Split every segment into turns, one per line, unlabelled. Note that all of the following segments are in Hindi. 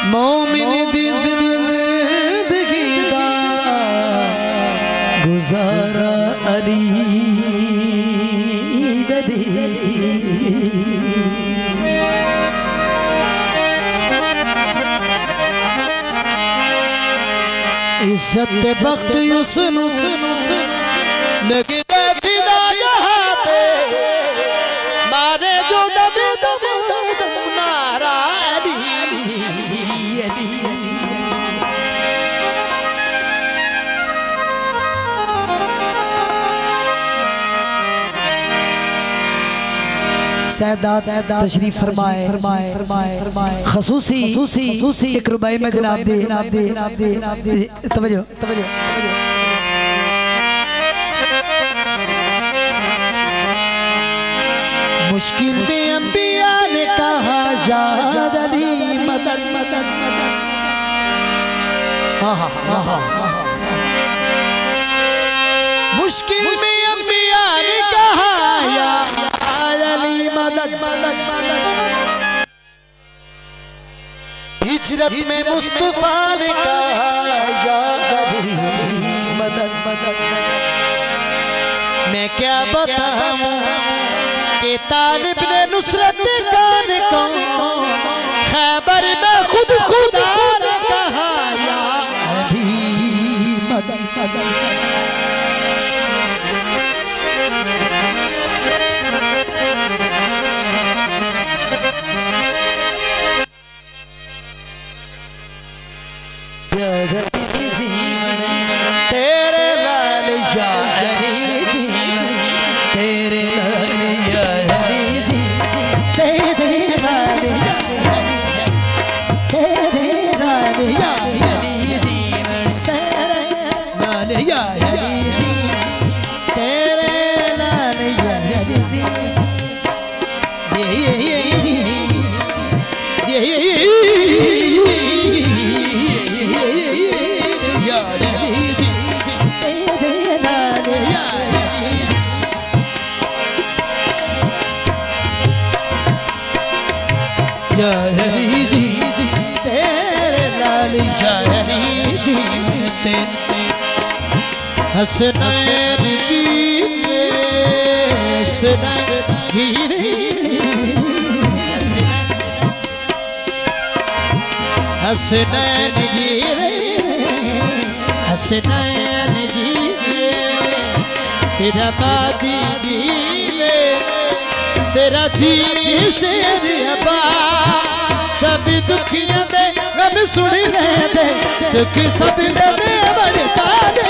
मोमिन दी जिंदगी दा गुजारा अली ददी इज्जत बख्त उसनु लगे फिदा जहाते मारे जो दबे दबे नारा अली अली सैदा तशरीफ फरमाए खसूसी एक रुबाई में जनाब दे तवज्जो मुश्किल में अंबिया ने कहा याद अली मदद मदद मदद मुश्किल में अंबिया ने कहा याद अली मदद मदद मदद हिजरत में मुस्तफा ने कहा याद अली मदद मदद मैं क्या बताऊं के तालिब ने नुसरत कान को खैबर में खुद खुदा ने कहा या अली मदद मदद जीवन तेरे लाल या अली जीवन तेरे लाल या अली जी तेरे लाल या अली जीवन तेरे लाल या अली जी तेरे लाल या अली जी या अली जी तेरे लाल या अली जी तेरे हसनैन जी हसनैन जी हसनैन जी तेरा बादी जी तेरा जीवी शेर अबा सब दुखियां दे गम सुन दे दुख सब दे बरता दे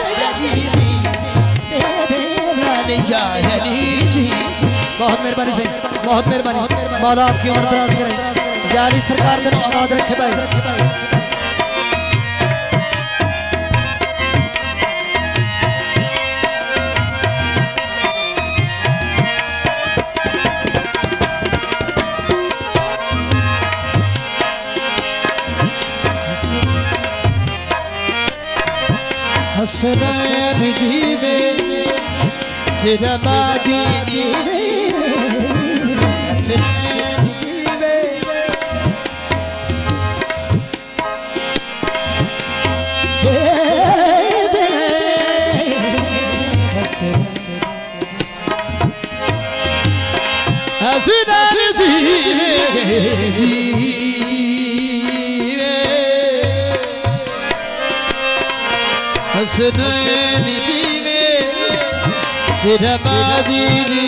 या अली जी बहुत मेहरबानी से बहुत मेहरबानी मौला आपकी उम्र दराज करे जाली सरकार का आबाद रखे भाई हसनैन जीवे तेरा बादी जीवे हसनैन जीवे हसनैन जीवे हसनैन जीवे तेरा बादी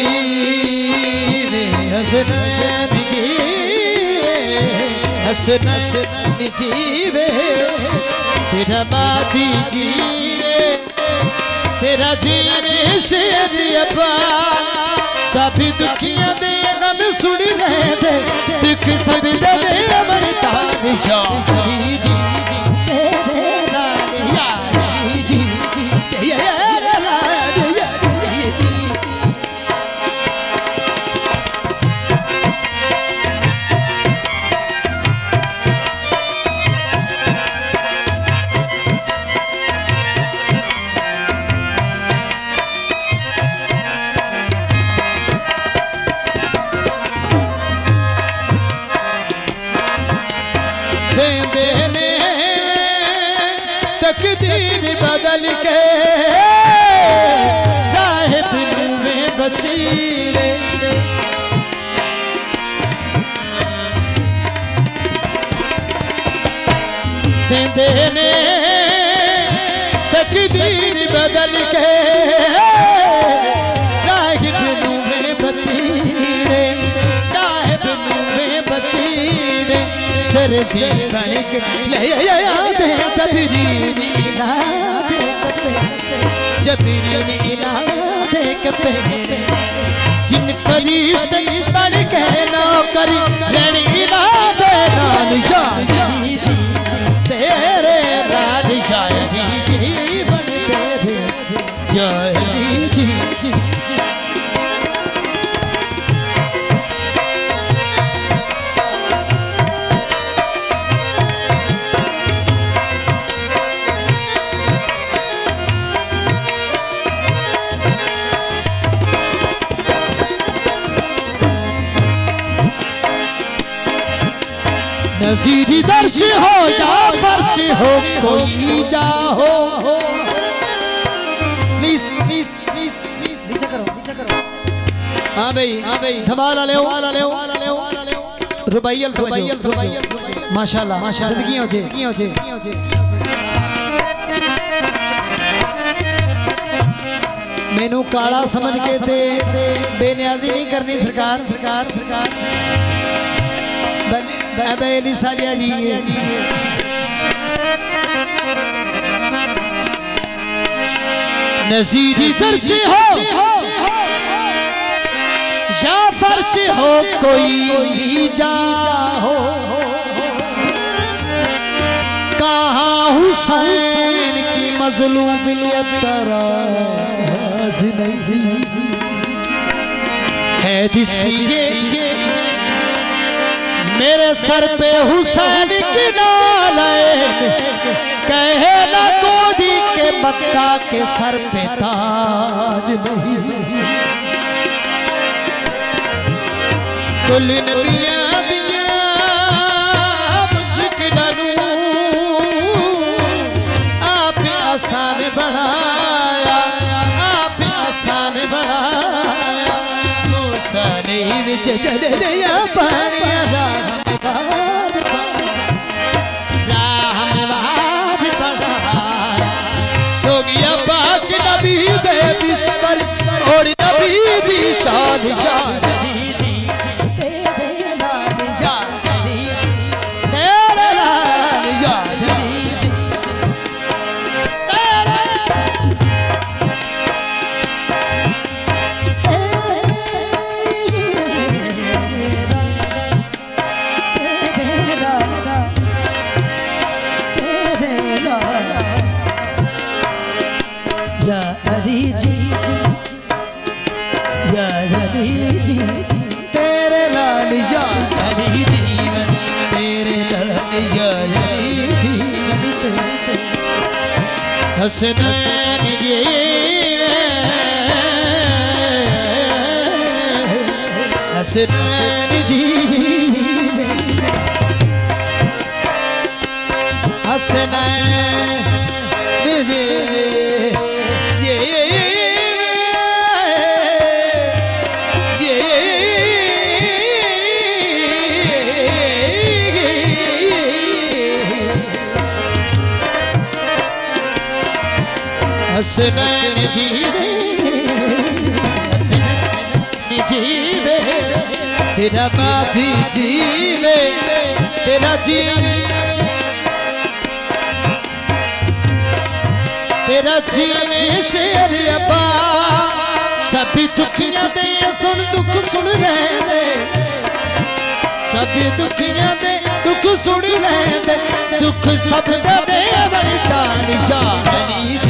जीवे हसनैन जीवे हसनैन जीवे तेरा बादी जीवे तेरा जीवे शेर अब्बा सभी दुखियां दे गम सुन रहे थे दुख सब दे अमरता या अली जी देंदे ने तकदीर बदल के राहिब नूवे बचीड़े देंदे ने तकदीर बदल के राहिब नूवे बचीड़े राहिब नूवे बचीड़े दर्दी बन के ले आते जबरीन इलादे कपे जिन फरिश्ते बन के नौकरी लेनी इलादे नाल शादी जी तेरे नाल शादी जी बन तेरे शादी जी नज़ीरी दर्श हो या फर्श हो कोई जा हो प्लीज प्लीज प्लीज प्लीज नीचे करो हाँ भाई धमाल ले रुबाइयल माशाल्लाह ज़िंदगी हो जे मैनू काला समझ के ते बेनियाजी नहीं करनी सरकार जी नज़ीरी दर्श हो या फर्श हो कोई जा हो कहाँ हुसैन की मज़लूमियत तराज नहीं है इसलिए मेरे सर पे हुसैन की नालैन कहे ना गोदी के मक्का के सर पे ताज नहीं कुल नबियां दिया मुश्किलों आप आसान बनाया मूसा ने विच चल दिया पानी बिस्तर और नबी दी शान शादी जी तेरे लाल यादी तेरे लाल यादी जी तेरे लाल यादी जीवन तेरे लाल यादी जीवन हसनैन जीवन हसनैन हसनैन जीवे तेरा माधी जीवे तेरा जीने शेर अब्बा सभी दुखियां दे सुन दुख सुन रहे सभी दुखियां दे दुख सुन रहे दुख सब दे बड़ी जान